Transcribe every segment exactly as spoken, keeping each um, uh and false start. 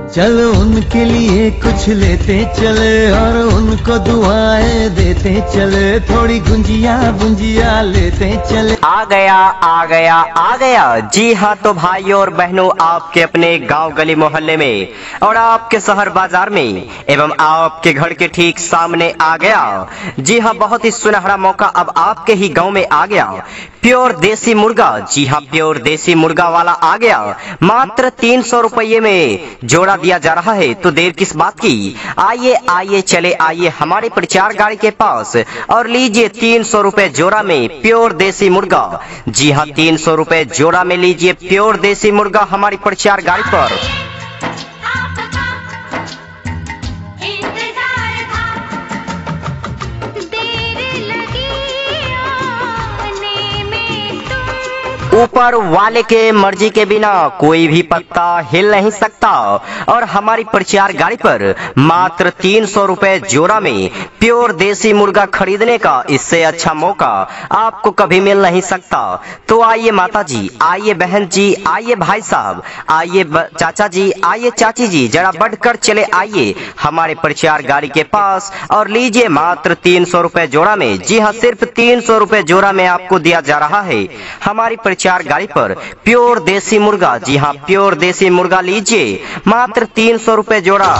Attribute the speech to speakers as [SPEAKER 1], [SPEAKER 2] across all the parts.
[SPEAKER 1] चलो उनके लिए कुछ लेते चले और उनको दुआएं देते चले, थोड़ी गुंजिया बुंजिया लेते चले।
[SPEAKER 2] आ गया आ गया आ गया। जी हाँ, तो भाइयों और बहनों, आपके अपने गांव गली मोहल्ले में और आपके शहर बाजार में एवं आपके घर के ठीक सामने आ गया। जी हाँ, बहुत ही सुनहरा मौका अब आपके ही गांव में आ गया। प्योर देसी मुर्गा, जी हाँ, प्योर देसी मुर्गा वाला आ गया। मात्र तीन सौ रुपये में जोड़ा दिया जा रहा है, तो देर किस बात की, आइए आइए चले आइए हमारे प्रचार गाड़ी के पास और लीजिए तीन सौ रुपए जोड़ा में प्योर देसी मुर्गा। जी हाँ, तीन सौ रुपए जोड़ा में लीजिए प्योर देसी मुर्गा हमारी प्रचार गाड़ी पर। ऊपर वाले के मर्जी के बिना कोई भी पत्ता हिल नहीं सकता और हमारी प्रचार गाड़ी पर मात्र तीन सौ रुपए जोड़ा में प्योर देसी मुर्गा खरीदने का इससे अच्छा मौका आपको कभी मिल नहीं सकता। तो आइए माता जी, आइए बहन जी, आइए भाई साहब, आइए चाचा जी, आइए चाची जी, जरा बढ़कर चले आइए हमारे प्रचार गाड़ी के पास और लीजिए मात्र तीन सौ रुपए जोड़ा में। जी हाँ, सिर्फ तीन सौ रुपए जोड़ा में आपको दिया जा रहा है हमारी प्रचार गाड़ी पर प्योर देसी मुर्गा। जी हाँ, प्योर देसी मुर्गा लीजिए मात्र तीन सौ रुपए जोड़ा।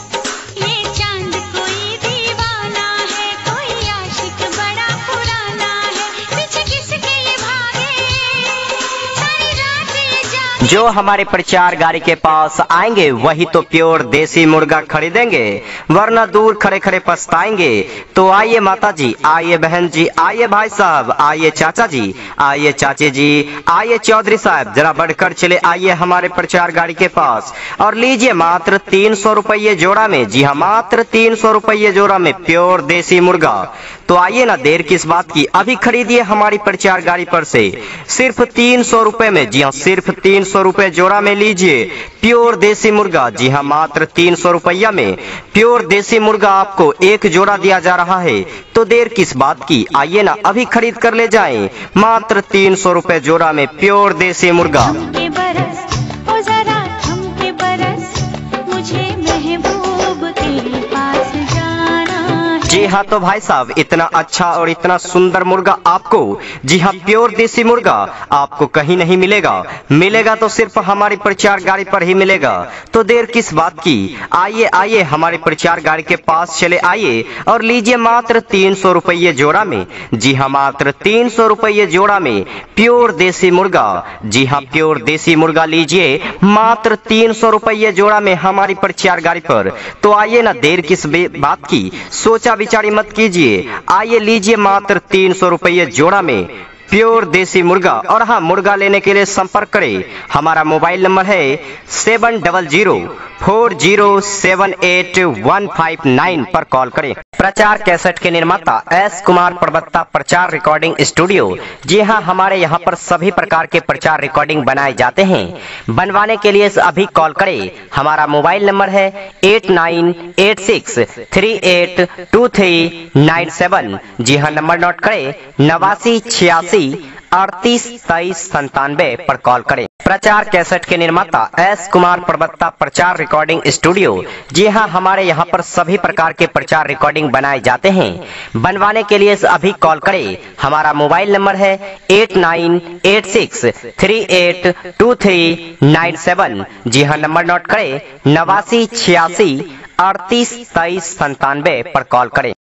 [SPEAKER 2] जो हमारे प्रचार गाड़ी के पास आएंगे वही तो प्योर देसी मुर्गा खरीदेंगे, वरना दूर खड़े खड़े पछताएंगे। तो आइए माता जी, आइए बहन जी, आइए भाई साहब, आइए चाचा जी, आइए चाची जी, आइए चौधरी साहब, जरा बढ़कर चले आइए हमारे प्रचार गाड़ी के पास और लीजिए मात्र तीन सौ रुपये जोड़ा में। जी हाँ, मात्र तीन सौ रुपये जोड़ा में प्योर देसी मुर्गा। तो आइए ना, देर किस बात की, अभी खरीदिए हमारी प्रचार गाड़ी पर से सिर्फ तीन सौ रुपए में। जी हाँ, सिर्फ तीन सौ रुपए जोड़ा में लीजिए प्योर देसी मुर्गा। जी हाँ, मात्र तीन सौ रुपया में प्योर देसी मुर्गा आपको एक जोड़ा दिया जा रहा है। तो देर किस बात की, आइए ना अभी खरीद कर ले जाएं मात्र तीन सौ रुपए जोड़ा में प्योर देसी मुर्गा। जी हाँ, तो भाई साहब, इतना अच्छा और इतना सुंदर मुर्गा आपको, जी हाँ, प्योर देसी मुर्गा आपको कहीं नहीं मिलेगा, मिलेगा तो सिर्फ हमारी प्रचार गाड़ी पर ही मिलेगा। तो देर किस बात की, आइए आइए हमारी प्रचार गाड़ी के पास चले आइए और लीजिए मात्र तीन सौ रुपये जोड़ा में। जी हाँ, मात्र तीन सौ रुपये जोड़ा में प्योर देसी मुर्गा। जी हाँ, प्योर देसी मुर्गा लीजिए मात्र तीन सौ रुपये जोड़ा में हमारी प्रचार गाड़ी पर। तो आइए ना, देर किस बात की, सोचा विचारी मत कीजिए, आइए लीजिए मात्र तीन सौ रुपये जोड़ा में प्योर देसी मुर्गा। और हाँ, मुर्गा लेने के लिए संपर्क करें, हमारा मोबाइल नंबर है seven double zero four zero seven eight one five nine पर कॉल करें। प्रचार कैसेट के निर्माता एस कुमार प्रवक्ता प्रचार रिकॉर्डिंग स्टूडियो। जी हाँ, हमारे यहाँ पर सभी प्रकार के प्रचार रिकॉर्डिंग बनाए जाते हैं। बनवाने के लिए अभी कॉल करें, हमारा मोबाइल नंबर है eight nine eight six three eight two three nine seven. जी हाँ, नंबर नोट करें, नवासी छियासी अड़तीस तेईस संतानवे पर कॉल करें। प्रचार कैसेट के निर्माता एस कुमार प्रवक्ता प्रचार रिकॉर्डिंग स्टूडियो। जी हाँ, हमारे यहाँ पर सभी प्रकार के प्रचार रिकॉर्डिंग बनाए जाते हैं। बनवाने के लिए अभी कॉल करें, हमारा मोबाइल नंबर है eight nine eight six three eight two three nine seven. जी हाँ, नंबर नोट करें, नवासी छियासी अड़तीस तेईस संतानवे पर कॉल करें।